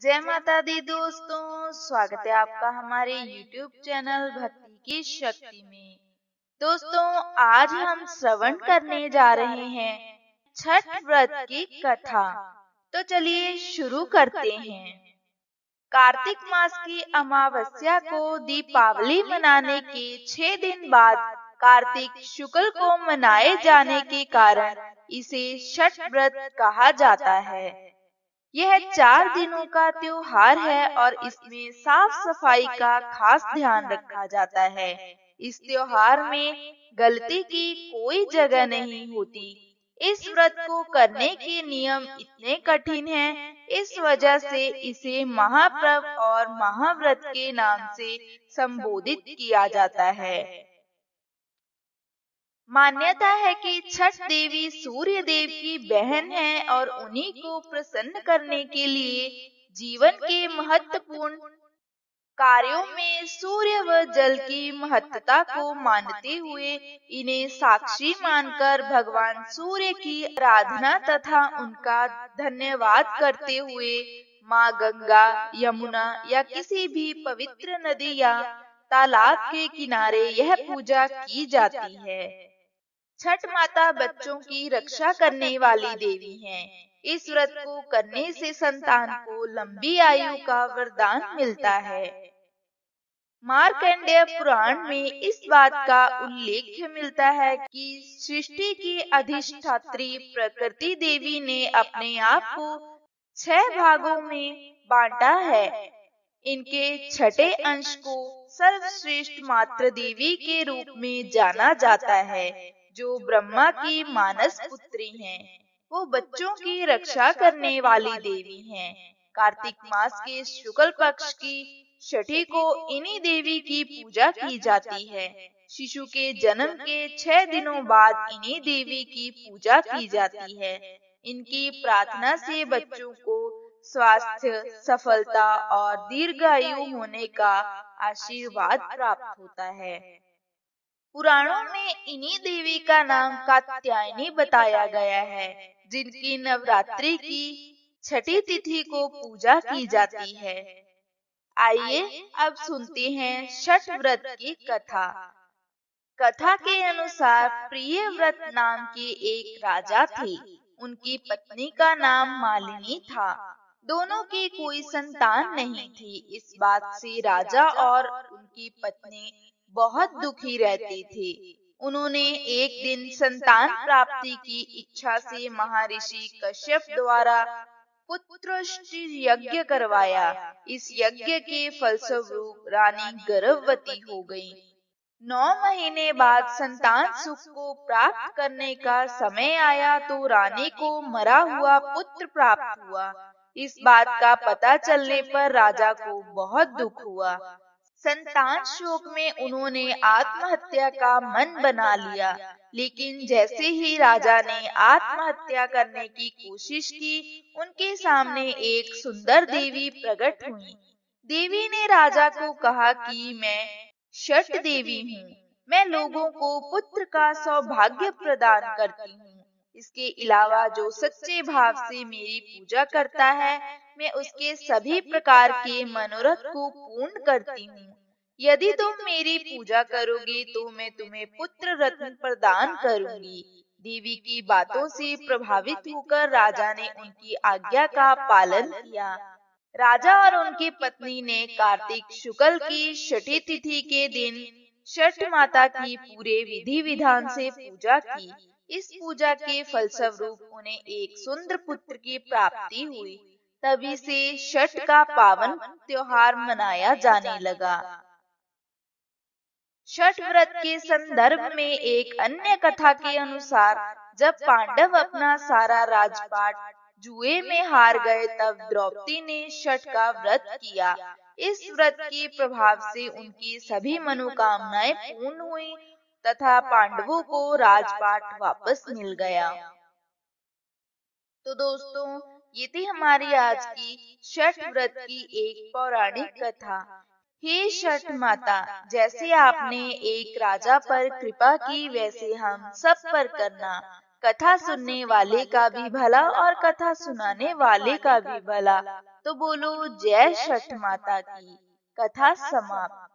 जय माता दी दोस्तों, स्वागत है आपका हमारे YouTube चैनल भक्ति की शक्ति में। दोस्तों, आज हम श्रवण करने जा रहे हैं छठ व्रत की कथा। तो चलिए शुरू करते हैं। कार्तिक मास की अमावस्या को दीपावली मनाने के 6 दिन बाद कार्तिक शुक्ल को मनाए जाने के कारण इसे छठ व्रत कहा जाता है। यह 4 दिनों का त्योहार है और इसमें साफ सफाई का खास ध्यान रखा जाता है। इस त्योहार में गलती की कोई जगह नहीं होती। इस व्रत को करने के नियम इतने कठिन हैं, इस वजह से इसे महापर्व और महाव्रत के नाम से संबोधित किया जाता है। मान्यता है कि छठ देवी सूर्य देव की बहन है और उन्हीं को प्रसन्न करने के लिए जीवन के महत्वपूर्ण कार्यों में सूर्य व जल की महत्ता को मानते हुए इन्हें साक्षी मानकर भगवान सूर्य की आराधना तथा उनका धन्यवाद करते हुए माँ गंगा, यमुना या किसी भी पवित्र नदी या तालाब के किनारे यह पूजा की जाती है। छठ माता बच्चों की रक्षा करने वाली देवी हैं। इस व्रत को करने से संतान को लंबी आयु का वरदान मिलता है। मार्कंडेय पुराण में इस बात का उल्लेख मिलता है कि सृष्टि की अधिष्ठात्री प्रकृति देवी ने अपने आप को 6 भागों में बांटा है। इनके छठे अंश को सर्वश्रेष्ठ मातृ देवी के रूप में जाना जाता है, जो ब्रह्मा की मानस पुत्री हैं। वो बच्चों की रक्षा करने वाली देवी हैं। कार्तिक मास के शुक्ल पक्ष की छठी को इन्हीं देवी की पूजा की जाती है। शिशु के जन्म के 6 दिनों बाद इन्हीं देवी की पूजा की जाती है। इनकी प्रार्थना से बच्चों को स्वास्थ्य, सफलता और दीर्घायु होने का आशीर्वाद प्राप्त होता है। पुराणों में इन्हीं देवी का नाम कात्यायनी बताया गया है, जिनकी नवरात्रि की छठी तिथि को पूजा की जाती है। आइए अब सुनते हैं छठ व्रत की कथा। कथा के अनुसार प्रिय व्रत नाम के एक राजा थे। उनकी पत्नी का नाम मालिनी था। दोनों की कोई संतान नहीं थी। इस बात से राजा और उनकी पत्नी बहुत दुखी रहते थे। उन्होंने एक दिन संतान प्राप्ति की इच्छा से महर्षि कश्यप द्वारा पुत्रष्टि यज्ञ करवाया। इस यज्ञ के फलस्वरूप रानी गर्भवती हो गई। 9 महीने बाद संतान सुख को प्राप्त करने का समय आया तो रानी को मरा हुआ पुत्र प्राप्त हुआ। इस बात का पता चलने पर राजा को बहुत दुख हुआ। संतान शोक में उन्होंने आत्महत्या का मन बना लिया, लेकिन जैसे ही राजा ने आत्महत्या करने की कोशिश की, उनके सामने एक सुंदर देवी प्रकट हुई। देवी ने राजा को कहा कि मैं छठ देवी हूँ। मैं लोगों को पुत्र का सौभाग्य प्रदान करती हूँ। इसके अलावा जो सच्चे भाव से मेरी पूजा करता है, मैं उसके सभी प्रकार के मनोरथ को पूर्ण करती हूँ। यदि तुम मेरी पूजा करोगे तो मैं तुम्हें पुत्र रत्न प्रदान करूंगी। देवी की बातों से प्रभावित होकर राजा ने उनकी आज्ञा का पालन किया। राजा और उनकी पत्नी ने कार्तिक शुक्ल की छठी तिथि के दिन छठ माता की पूरे विधि विधान से पूजा की। इस पूजा के फलस्वरूप उन्हें एक सुंदर पुत्र की प्राप्ति हुई। तभी से छठ का पावन त्योहार मनाया जाने लगा। छठ व्रत के संदर्भ में एक अन्य कथा के अनुसार जब पांडव अपना सारा राजपाट जुए में हार गए, तब द्रौपदी ने छठ का व्रत किया। इस व्रत के प्रभाव से उनकी सभी मनोकामनाएं पूर्ण हुई तथा पांडवों को राजपाट वापस मिल गया। तो दोस्तों, ये थी हमारी आज की छठ व्रत की एक पौराणिक कथा। हे छठ माता, जैसे आपने एक राजा पर कृपा की, वैसे हम सब पर करना। कथा सुनने वाले का भी भला और कथा सुनाने वाले का भी भला। तो बोलो जय छठ माता की। कथा समाप्त।